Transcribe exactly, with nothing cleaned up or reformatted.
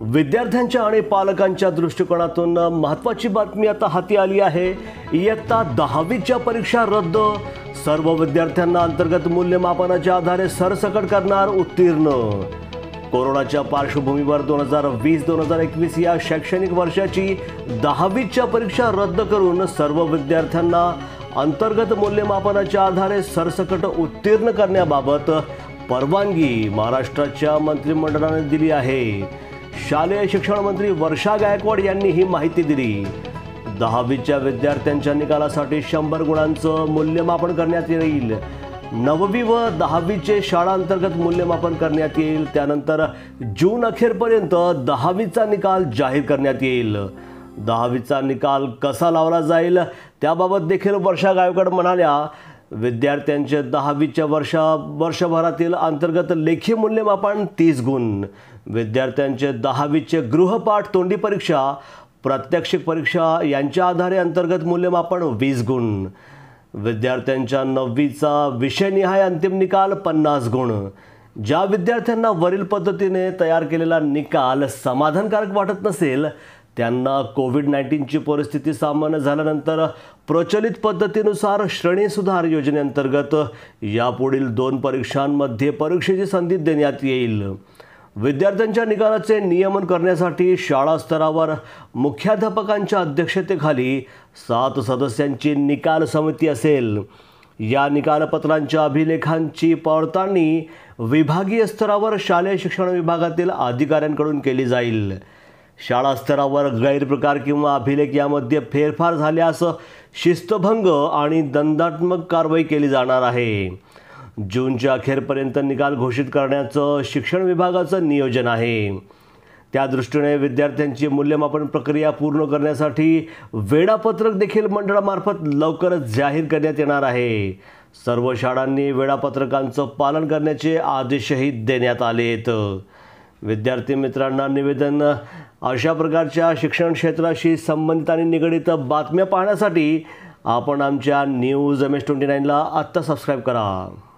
विद्यार्थ्यांच्या आणि पालकांच्या दृष्टिकोनातून महत्त्वाची बातमी आता हाती आली आहे। इयत्ता दहावीच्या परीक्षा रद्द, सर्व विद्यार्थ्यांना अंतर्गत मूल्यमापनाच्या आधारे सरसकट करणार उत्तीर्ण। कोरोनाच्या पार्श्वभूमीवर दोन हजार वीस दोन हजार एकवीस या शैक्षणिक वर्षाची दहावीच्या परीक्षा रद्द करून सर्व विद्यार्थ्यांना अंतर्गत मूल्यमापनाच्या आधारे सरसकट उत्तीर्ण करण्याबाबत परवानगी महाराष्ट्राच्या मंत्रिमंडळाने दिली आहे। शालेय शिक्षण मंत्री वर्षा गायकवाड यांनी ही माहिती दिली। दहावीच्या विद्यार्थ्यांच्या निकालासाठी शंभर गुणांचं मूल्यमापन करण्यात येईल। नववी व दहावीचे शाळा अंतर्गत मूल्यमापन करण्यात येईल। त्यानंतर जून अखेरपर्यंत दहावीचा निकाल जाहीर करण्यात येईल। दहावीचा निकाल कसा लावला जाईल त्याबाबत देखील वर्षा गायकवाड म्हणाल्या, विद्यार्थ्यांचे दहावीच्या वर्षा वर्षभरातील अंतर्गत लेखी मूल्यमापन तीस गुण, विद्यार्थ्यांचे दहावीचे गृहपाठ तोंडी परीक्षा प्रात्यक्षिक परीक्षा यांच्या आधारे अंतर्गत मूल्यमापन वीस गुण, विद्यार्थ्यांच्या नववीचा विषयनिहाय अंतिम निकाल पन्नास गुण। ज्या विद्यार्थ्यांना वरील पद्धतीने तयार केलेला निकाल समाधानकारक वाटत नसेल त्यांना कोविड नाईन्टीनची परिस्थिती सामान्य झाल्यानंतर प्रचलित पद्धतीनुसार श्रेणी सुधार योजनेअंतर्गत यापुढील दोन परीक्षांमध्ये परीक्षेची संधी देण्यात येईल। विद्यार्थ्यांच्या निकालाचे नियमन करण्यासाठी शाळा स्तरावर मुख्याध्यापकांच्या अध्यक्षतेखाली सात सदस्यांची निकाल समिती असेल। या निकालपत्रांच्या अभिलेखांची पडताळणी विभागीय स्तरावर शालेय शिक्षण विभागातील अधिकाऱ्यांकडून केली जाईल। शाळा स्तरावर गैरप्रकार किंवा अभिलेख यामध्ये फेरफार झाल्यास शिस्तभंग आणि दंडात्मक कारवाई केली जाणार आहे। जूनच्या अखेरपर्यंत निकाल घोषित करण्याचं शिक्षण विभागाचं नियोजन आहे। त्या दृष्टीने विद्यार्थ्यांची मूल्यमापन प्रक्रिया पूर्ण करण्यासाठी वेळापत्रक देखील मंडळामार्फत लवकरच जाहीर करण्यात येणार आहे। सर्व शाळांनी वेळापत्रकांचं पालन करण्याचे आदेशही देण्यात आलेत। विद्यार्थी मित्रांना निवेदन, अशा प्रकारच्या शिक्षण क्षेत्राशी संबंधित आणि निगडित बातम्या पाहण्यासाठी आपण आमच्या न्यूज एम एस ट्वेंटी नाईनला आत्ता सबस्क्राईब करा।